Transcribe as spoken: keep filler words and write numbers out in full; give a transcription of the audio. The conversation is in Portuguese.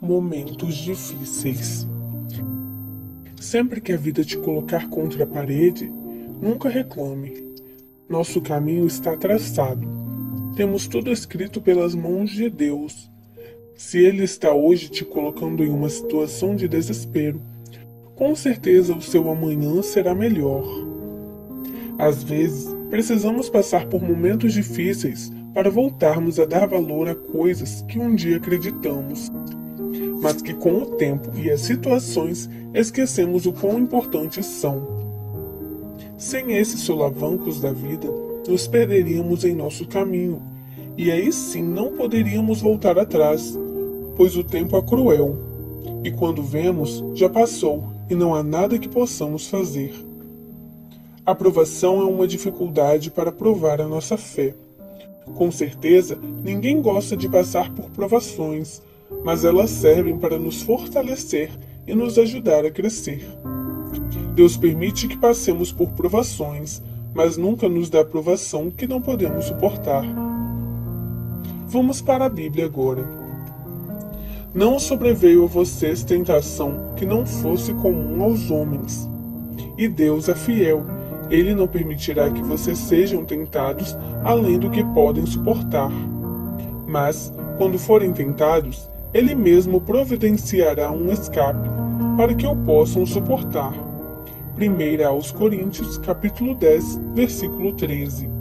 Momentos difíceis. Sempre que a vida te colocar contra a parede, nunca reclame. Nosso caminho está traçado. Temos tudo escrito pelas mãos de Deus. Se Ele está hoje te colocando em uma situação de desespero, com certeza o seu amanhã será melhor. Às vezes, precisamos passar por momentos difíceis para voltarmos a dar valor a coisas que um dia acreditamos, mas que com o tempo e as situações esquecemos o quão importantes são. Sem esses solavancos da vida, nos perderíamos em nosso caminho, e aí sim não poderíamos voltar atrás, pois o tempo é cruel, e quando vemos, já passou, e não há nada que possamos fazer. A provação é uma dificuldade para provar a nossa fé. Com certeza, ninguém gosta de passar por provações, mas elas servem para nos fortalecer e nos ajudar a crescer. Deus permite que passemos por provações, mas nunca nos dá provação que não podemos suportar. Vamos para a Bíblia agora. Não sobreveio a vocês tentação que não fosse comum aos homens. E Deus é fiel. Ele não permitirá que vocês sejam tentados além do que podem suportar. Mas, quando forem tentados, Ele mesmo providenciará um escape para que o possam suportar. primeira aos Coríntios, capítulo dez, versículo treze.